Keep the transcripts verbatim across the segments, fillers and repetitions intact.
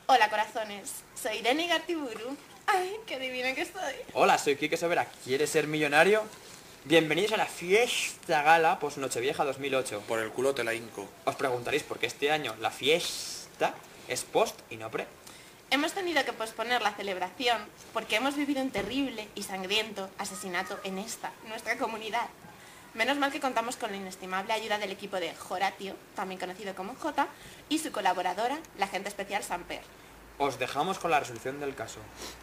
Hola, corazones. Soy Irene Gartiburu. Ay, qué divina que estoy. Hola, soy Quique Sobera. ¿Quieres ser millonario? Bienvenidos a la fiesta gala post Nochevieja dos mil ocho. Por el culo te la hinco. Os preguntaréis por qué este año la fiesta es post y no pre. Hemos tenido que posponer la celebración porque hemos vivido un terrible y sangriento asesinato en esta, nuestra comunidad. Menos mal que contamos con la inestimable ayuda del equipo de Joratio, también conocido como Jota, y su colaboradora, la agente especial Samper. Os dejamos con la resolución del caso.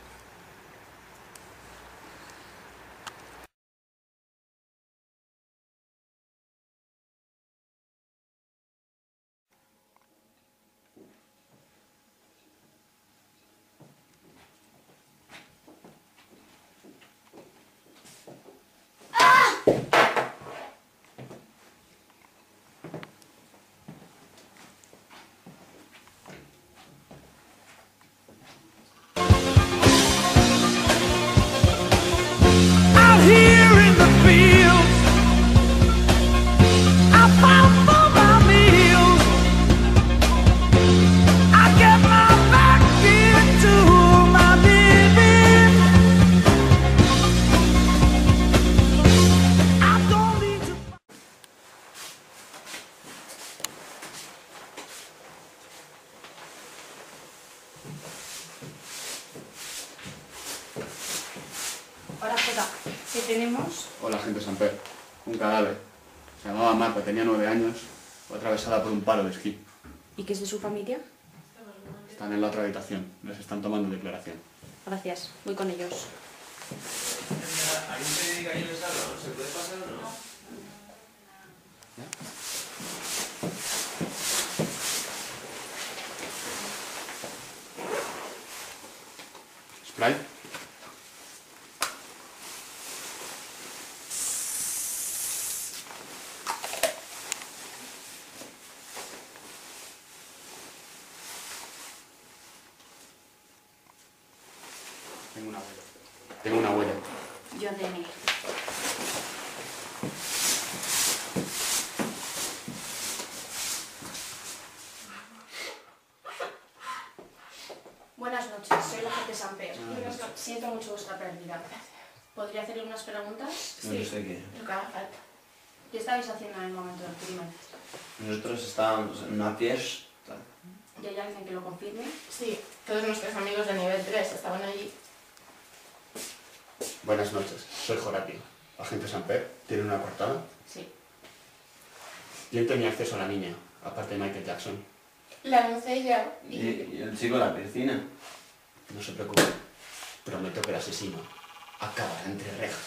Hola, Jota. ¿Qué tenemos? Hola, agente Samper. Un cadáver. Se llamaba Marta, tenía nueve años. Fue atravesada por un palo de esquí. ¿Y qué es de su familia? Están en la otra habitación. Les están tomando declaración. Gracias. Voy con ellos. ¿Hay un periódico ahí en el salón? ¿Se puede pasar o no? ¿Spray? Tengo una huella. Tengo una huella. Yo A D N. Buenas noches, soy la agente Samper. Siento mucho vuestra pérdida. ¿Podría hacerle unas preguntas? No sé qué. Lo que haga falta. ¿Qué estabais haciendo en el momento del crimen? Nosotros estábamos en una fiesta. ¿Y hay alguien que lo confirme? Sí, todos nuestros amigos de nivel tres estaban allí. Buenas noches. Soy Joratio. Agente Samper. ¿Tiene una cortada? Sí. ¿Quién tenía acceso a la niña? Aparte de Michael Jackson. La doncella ¿Y, y... y el chico en la piscina? No se preocupe. Prometo que el asesino acabará entre rejas.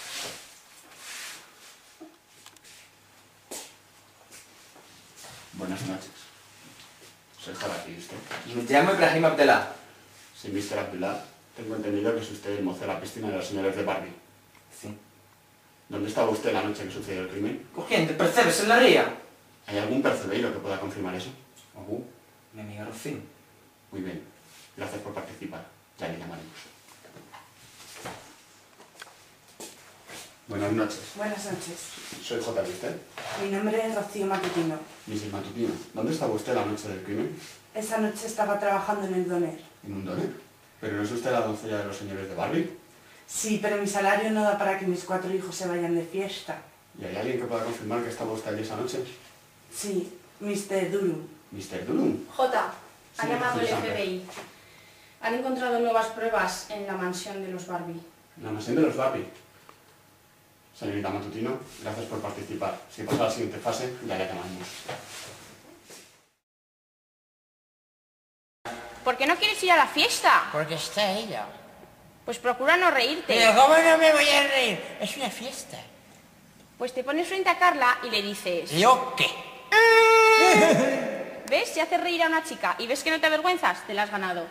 Buenas noches. Soy Joratio, ¿y usted? Me llamo Ibrahim Abdellah. Sí, mister Abdullah. Tengo entendido que es usted el mozo de la piscina de los señores de Barbie. Sí. ¿Dónde estaba usted la noche que sucedió el crimen? Cogiente, percebes en la ría. ¿Hay algún percebeiro que pueda confirmar eso? Oh, mi amiga Rocín. Muy bien. Gracias por participar. Ya le llamaremos. Buenas noches. Buenas noches. Soy J. ¿y usted? Mi nombre es Rocío Matutino. missus Matutino. ¿Dónde estaba usted la noche del crimen? Esa noche estaba trabajando en el Doner. ¿En un doner? ¿Pero no es usted la doncella de los señores de Barbie? Sí, pero mi salario no da para que mis cuatro hijos se vayan de fiesta. ¿Y hay alguien que pueda confirmar que estaba usted allí esa noche? Sí, mister Duru. ¿mister Dulum? Jota, ha Sí, llamado el sí, F B I. Han encontrado nuevas pruebas en la mansión de los Barbie. La mansión de los Barbie. Señorita Matutino, gracias por participar. Si pasa a la siguiente fase, ya le llamamos. ¿Por qué no quieres ir a la fiesta? Porque está ella. Pues procura no reírte. Pero ¿cómo no me voy a reír? Es una fiesta. Pues te pones frente a Carla y le dices... ¿Yo qué? ¿Ves? Si haces reír a una chica y ves que no te avergüenzas, te la has ganado.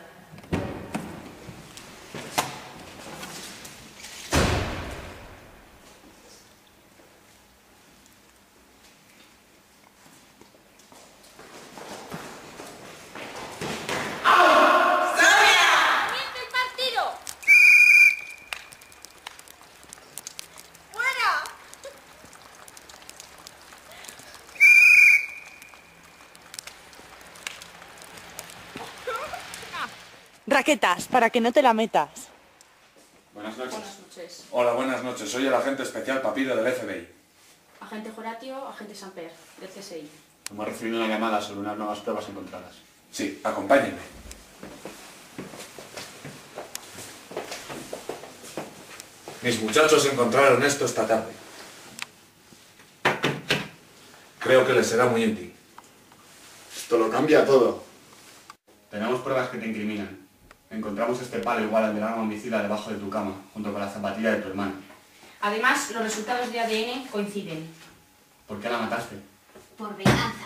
Ah. Raquetas, para que no te la metas. Buenas noches. Buenas noches. Hola, buenas noches. Soy el agente especial Papiro del F B I. Agente Horatio, agente Samper, del C S I. Hemos recibido una llamada sobre unas nuevas pruebas encontradas. Sí, acompáñenme. Mis muchachos encontraron esto esta tarde. Creo que les será muy útil. Esto lo cambia todo. Tenemos pruebas que te incriminan. Encontramos este palo igual al del arma homicida debajo de tu cama, junto con la zapatilla de tu hermano. Además, los resultados de A D N coinciden. ¿Por qué la mataste? Por venganza.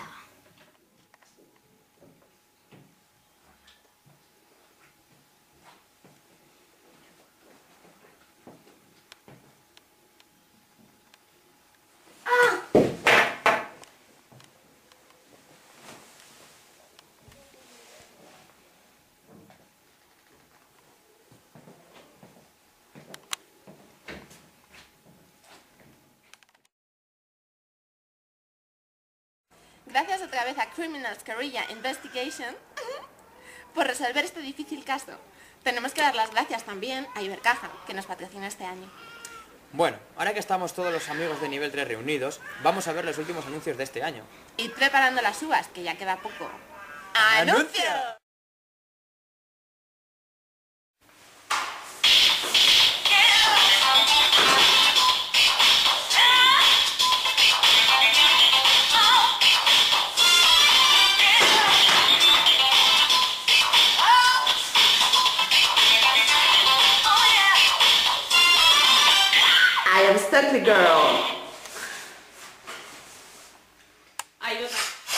Gracias otra vez a Criminals Guerrilla Investigation por resolver este difícil caso. Tenemos que dar las gracias también a Ibercaja, que nos patrocina este año. Bueno, ahora que estamos todos los amigos de nivel tres reunidos, vamos a ver los últimos anuncios de este año. Id preparando las uvas, que ya queda poco. ¡Anuncio! I am Stuckly Girl. Hay otra.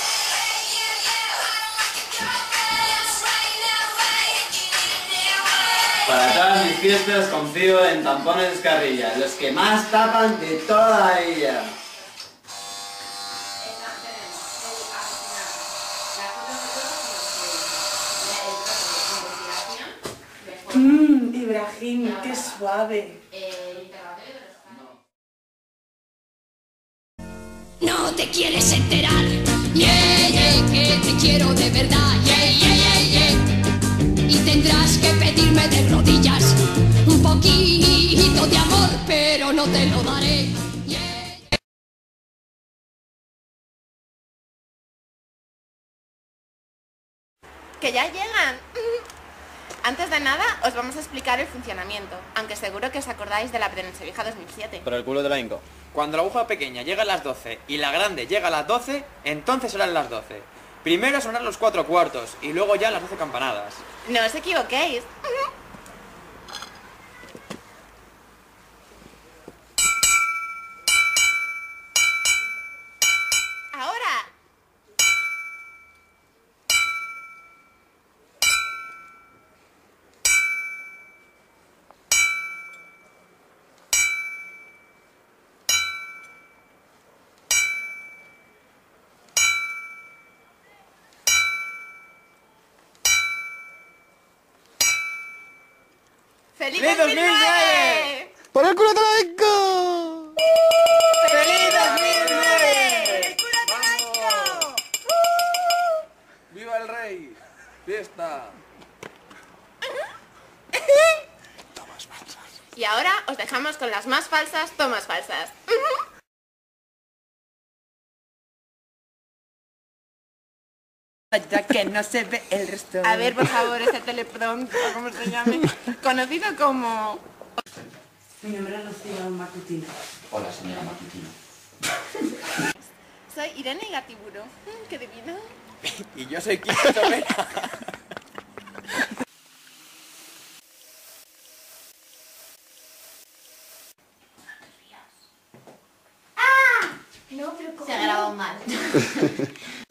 Para todas mis fiestas confío en Tampones Escarrilla, los que más tapan de toda ella. Mmm, Ibrahim, qué suave. No te quieres enterar, yeah, yeah, que te quiero de verdad, yeah, yeah, yeah, yeah. Y tendrás que pedirme de rodillas un poquito de amor, pero no te lo daré, yeah. ¡Que ya llegan! Antes de nada, os vamos a explicar el funcionamiento, aunque seguro que os acordáis de la Nochevieja dos mil siete. Por el culo de la Inco. Cuando la aguja pequeña llega a las doce y la grande llega a las doce, entonces serán las doce. Primero sonar los cuatro cuartos y luego ya las doce campanadas. No os equivoquéis. Ahora. ¡Feliz dos mil nueve! ¡Por el culo de la Inco! ¡Feliz dos mil nueve! ¡Viva el rey! ¡Fiesta! Y ahora os dejamos con las más falsas tomas falsas. Ya que no se ve el resto. A ver, por favor, ese teleprompter, o como se llame, conocido como... Mi nombre es Lucía Matutino. Hola, señora Matutino. Soy Irene Igatiburo. Mm, ¡Qué divino! Y yo soy Kiko Tomera. Se ha grabado mal.